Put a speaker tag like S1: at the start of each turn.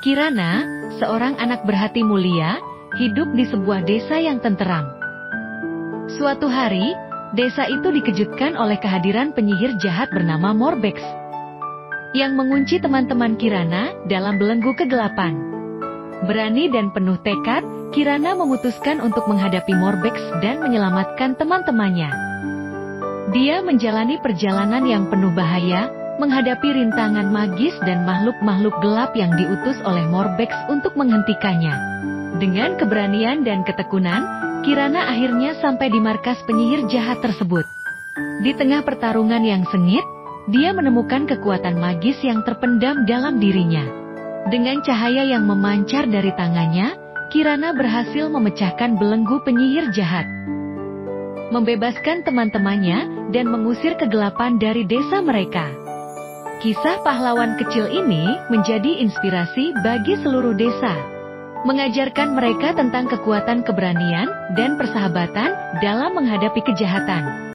S1: Kirana, seorang anak berhati mulia, hidup di sebuah desa yang tenteram. Suatu hari, desa itu dikejutkan oleh kehadiran penyihir jahat bernama Morbex, yang mengunci teman-teman Kirana dalam belenggu kegelapan. Berani dan penuh tekad, Kirana memutuskan untuk menghadapi Morbex dan menyelamatkan teman-temannya. Dia menjalani perjalanan yang penuh bahaya, menghadapi rintangan magis dan makhluk-makhluk gelap yang diutus oleh Morbex untuk menghentikannya. Dengan keberanian dan ketekunan, Kirana akhirnya sampai di markas penyihir jahat tersebut. Di tengah pertarungan yang sengit, dia menemukan kekuatan magis yang terpendam dalam dirinya. Dengan cahaya yang memancar dari tangannya, Kirana berhasil memecahkan belenggu penyihir jahat, membebaskan teman-temannya, dan mengusir kegelapan dari desa mereka. Kisah pahlawan kecil ini menjadi inspirasi bagi seluruh desa, mengajarkan mereka tentang kekuatan keberanian dan persahabatan dalam menghadapi kejahatan.